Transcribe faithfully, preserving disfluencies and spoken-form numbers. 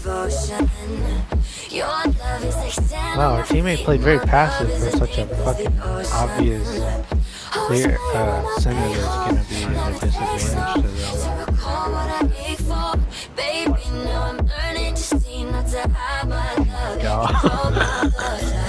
Wow, our teammate played very passive for such a fucking obvious clear uh, senator is gonna be at a disadvantage to them. Oh my god.